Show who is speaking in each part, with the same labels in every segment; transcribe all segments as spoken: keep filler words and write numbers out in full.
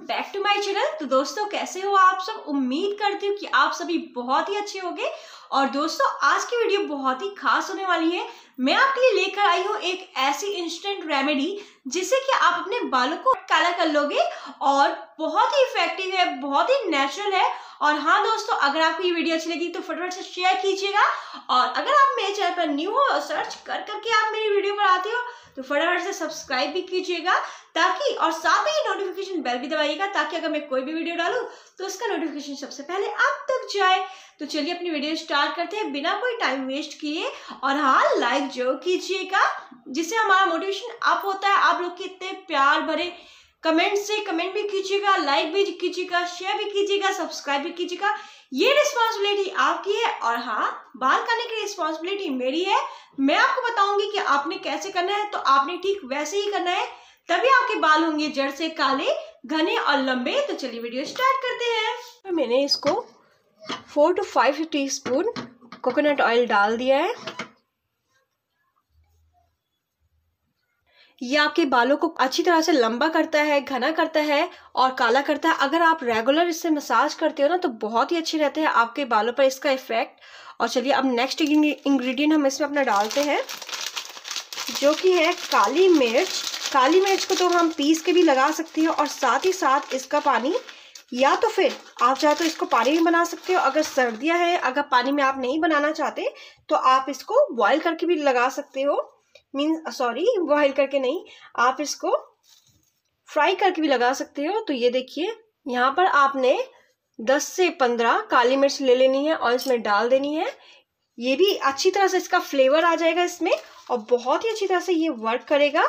Speaker 1: Back to my channel. तो दोस्तों कैसे हो आप सब? उम्मीद करती हूँ कि आप सभी बहुत ही अच्छे होंगे। और दोस्तों आज की वीडियो बहुत ही खास होने वाली है। मैं आपके लिए लेकर आई हूँ एक ऐसी इंस्टेंट रेमेडी जिससे कि आप अपने बालों को काला कर लोगे और बहुत ही इफेक्टिव है, बहुत ही नेचुरल है। और हाँ दोस्तों, अगर आपको ये वीडियो अच्छी लगी तो फटाफट से शेयर कीजिएगा। और अगर आप मेरे चैनल पर न्यू हो और सर्च कर करके आप मेरी वीडियो पर आते हो तो फटाफट से सब्सक्राइब भी कीजिएगा, ताकि और साथ ही नोटिफिकेशन बेल भी दबाइएगा, ताकि अगर मैं कोई भी वीडियो डालूं तो उसका नोटिफिकेशन सबसे पहले आप तक जाए। तो चलिए अपनी वीडियो स्टार्ट करते हैं बिना कोई टाइम वेस्ट किए। और हाँ, लाइक जरूर कीजिएगा जिससे हमारा मोटिवेशन अप होता है। आप लोग के इतने प्यार भरे कमेंट से कमेंट भी कीजिएगा, लाइक भी कीजिएगा, शेयर भी कीजिएगा, सब्सक्राइब भी कीजिएगा। ये रिस्पॉन्सिबिलिटी आपकी है और हाँ, बाल करने की रिस्पॉन्सिबिलिटी मेरी है। मैं आपको बताऊंगी कि आपने कैसे करना है, तो आपने ठीक वैसे ही करना है, तभी आपके बाल होंगे जड़ से काले, घने और लंबे। तो चलिए वीडियो स्टार्ट करते हैं। तो मैंने इसको four two five teaspoon coconut oil डाल दिया है। ये आपके बालों को अच्छी तरह से लंबा करता है, घना करता है और काला करता है। अगर आप रेगुलर इससे मसाज करते हो ना तो बहुत ही अच्छे रहते हैं आपके बालों पर इसका इफेक्ट। और चलिए अब नेक्स्ट इंग्रेडिएंट हम इसमें अपना डालते हैं, जो कि है काली मिर्च। काली मिर्च को तो हम पीस के भी लगा सकते हो और साथ ही साथ इसका पानी, या तो फिर आप चाहे तो इसको पानी में बना सकते हो। अगर सर्दियां हैं, अगर पानी में आप नहीं बनाना चाहते तो आप इसको बॉईल करके भी लगा सकते हो। मीन्स सॉरी, बॉईल करके नहीं, आप इसको फ्राई करके भी लगा सकते हो। तो ये देखिए, यहाँ पर आपने दस से पंद्रह काली मिर्च ले लेनी है और इसमें डाल देनी है। ये भी अच्छी तरह से इसका फ्लेवर आ जाएगा इसमें और बहुत ही अच्छी तरह से ये वर्क करेगा।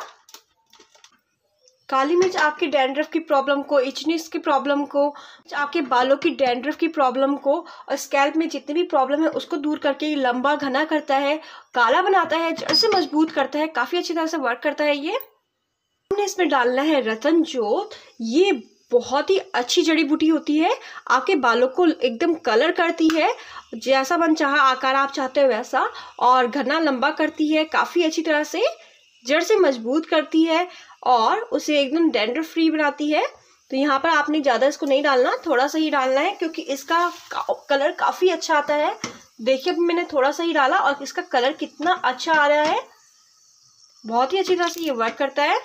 Speaker 1: काली मिर्च आपकी डैंड्रफ की प्रॉब्लम को, इचनेस की प्रॉब्लम को, आपके बालों की डैंड्रफ की प्रॉब्लम को और स्कैल्प में जितनी भी प्रॉब्लम है उसको दूर करके लंबा घना करता है, काला बनाता है, जड़ से मजबूत करता है, काफी अच्छी तरह से वर्क करता है ये। हमने इसमें डालना है रतन जोत। ये बहुत ही अच्छी जड़ी बूटी होती है, आपके बालों को एकदम कलर करती है, जैसा मन चाहा आकार आप चाहते हो वैसा, और घना लंबा करती है, काफी अच्छी तरह से जड़ से मजबूत करती है और उसे एकदम डैंड्रफ फ्री बनाती है। तो यहाँ पर आपने ज़्यादा इसको नहीं डालना, थोड़ा सा ही डालना है, क्योंकि इसका कलर काफ़ी अच्छा आता है। देखिए अब मैंने थोड़ा सा ही डाला और इसका कलर कितना अच्छा आ रहा है, बहुत ही अच्छी तरह से ये वर्क करता है।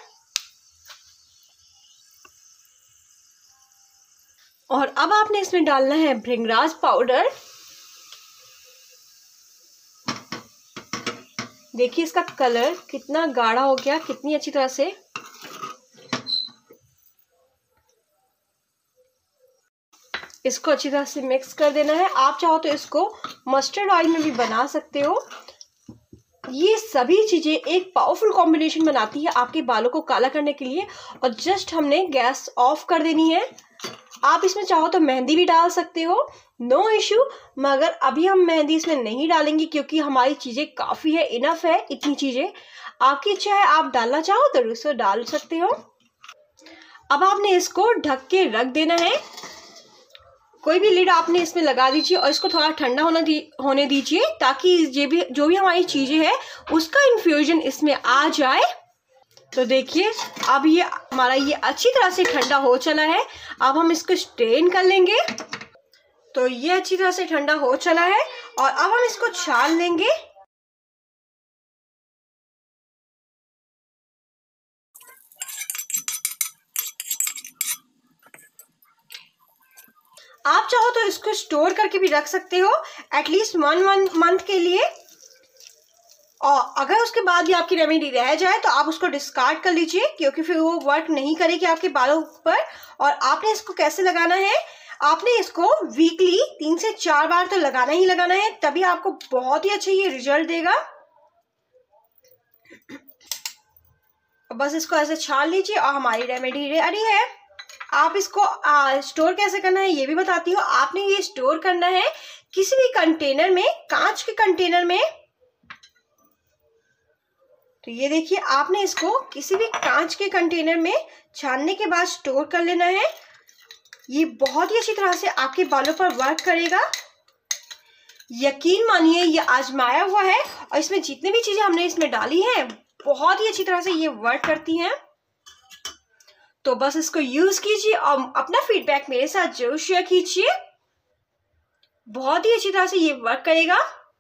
Speaker 1: और अब आपने इसमें डालना है भृंगराज पाउडर। देखिए इसका कलर कितना गाढ़ा हो गया, कितनी अच्छी तरह से। इसको अच्छी तरह से मिक्स कर देना है। आप चाहो तो इसको मस्टर्ड ऑयल में भी बना सकते हो। ये सभी चीजें एक पावरफुल कॉम्बिनेशन बनाती है आपके बालों को काला करने के लिए। और जस्ट हमने गैस ऑफ कर देनी है। आप इसमें चाहो तो मेहंदी भी डाल सकते हो, नो इश्यू, मगर अभी हम मेहंदी इसमें नहीं डालेंगे क्योंकि हमारी चीजें काफी है, इनफ है इतनी चीजें। आपकी इच्छा है, आप डालना चाहो तो इसको डाल सकते हो। अब आपने इसको ढक के रख देना है। कोई भी लिड आपने इसमें लगा दीजिए और इसको थोड़ा ठंडा होना दी, होने दीजिए, ताकि ये भी जो भी हमारी चीजें हैं उसका इन्फ्यूजन इसमें आ जाए। तो देखिए अब ये हमारा ये अच्छी तरह से ठंडा हो चला है। अब हम इसको स्ट्रेन कर लेंगे। तो ये अच्छी तरह से ठंडा हो चला है और अब हम इसको छान लेंगे। आप चाहो तो इसको स्टोर करके भी रख सकते हो एटलीस्ट वन वन मंथ के लिए। और अगर उसके बाद भी आपकी रेमेडी रह जाए तो आप उसको डिस्कार्ड कर लीजिए, क्योंकि फिर वो वर्क नहीं करेगी आपके बालों पर। और आपने इसको कैसे लगाना है, आपने इसको वीकली तीन से चार बार तो लगाना ही लगाना है, तभी आपको बहुत ही अच्छा ये रिजल्ट देगा। बस इसको ऐसे छान लीजिए और हमारी रेमेडी रेडी है। आप इसको आ, स्टोर कैसे करना है ये भी बताती हूँ। आपने ये स्टोर करना है किसी भी कंटेनर में, कांच के कंटेनर में। तो ये देखिए, आपने इसको किसी भी कांच के कंटेनर में छानने के बाद स्टोर कर लेना है। ये बहुत ही अच्छी तरह से आपके बालों पर वर्क करेगा, यकीन मानिए, ये आजमाया हुआ है। और इसमें जितनी भी चीजें हमने इसमें डाली हैं बहुत ही अच्छी तरह से ये वर्क करती हैं। तो बस इसको यूज कीजिए और अपना फीडबैक मेरे साथ जरूर शेयर कीजिए। बहुत ही अच्छी तरह से ये वर्क करेगा।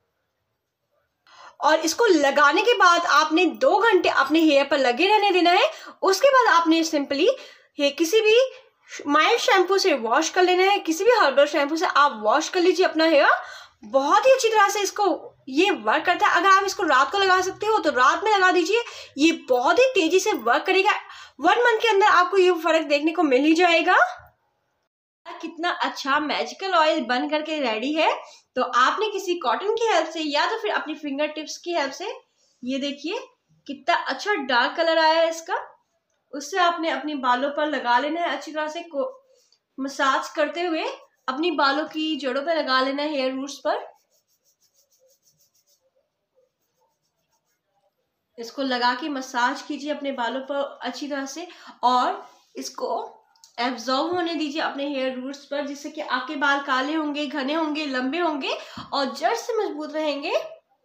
Speaker 1: और इसको लगाने के बाद आपने दो घंटे अपने हेयर पर लगे रहने देना है। उसके बाद आपने सिंपली ये किसी भी माइल्ड शैम्पू से वॉश कर लेना है। किसी भी हर्बल शैम्पू से आप वॉश कर लीजिए अपना हेयर। बहुत ही अच्छी तरह से इसको ये वर्क करता है। अगर आप इसको रात को लगा सकते हो तो रात में लगा दीजिए, ये बहुत ही तेजी से वर्क करेगा। वन मंथ के अंदर आपको ये फर्क देखने को मिल ही जाएगा। कितना अच्छा मैजिकल ऑयल बन करके रेडी है। तो आपने किसी कॉटन की हेल्प से या तो फिर अपनी फिंगर टिप्स की हेल्प से, ये देखिए कितना अच्छा डार्क कलर आया है इसका, उससे आपने अपनी बालों पर लगा लेना है। अच्छी तरह से को मसाज करते हुए अपनी बालों की जड़ों पे लगा लेना है, हेयर रूट्स पर। इसको लगा के मसाज कीजिए अपने बालों पर अच्छी तरह से और इसको एब्जॉर्ब होने दीजिए अपने हेयर रूट्स पर, जिससे कि आपके बाल काले होंगे, घने होंगे, लंबे होंगे और जड़ से मजबूत रहेंगे।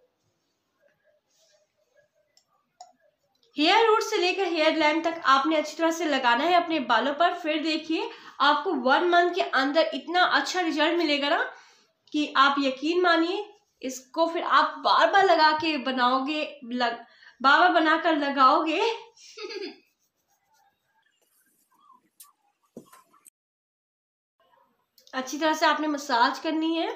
Speaker 1: हेयर रूट से लेकर हेयर लैंड तक आपने अच्छी तरह से लगाना है अपने बालों पर। फिर देखिए आपको वन मंथ के अंदर इतना अच्छा रिजल्ट मिलेगा ना कि आप यकीन मानिए। इसको फिर आप बार बार लगा के बनाओगे, लग बार बार बनाकर लगाओगे। अच्छी तरह से आपने मसाज करनी है।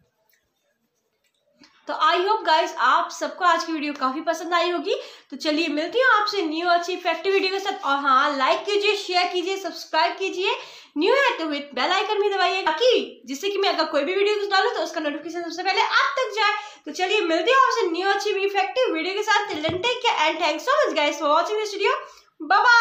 Speaker 1: तो आई होप गाइस आप सबको आज की वीडियो काफी पसंद आई होगी। तो चलिए मिलती हूँ आपसे न्यू अच्छी इफेक्टिव वीडियो के साथ। और हाँ, लाइक कीजिए, शेयर कीजिए, सब्सक्राइब कीजिए। न्यू है तो विद बेल आइकन भी दबाइए, ताकि जिससे कि मैं अगर कोई भी वीडियो डालूं तो उसका नोटिफिकेशन सबसे पहले आप तक जाए। तो चलिए मिलती हूँ आपसे न्यू अच्छी इफेक्टिव वीडियो के साथ। Take care and thanks so much guys for watching this video. Bye bye.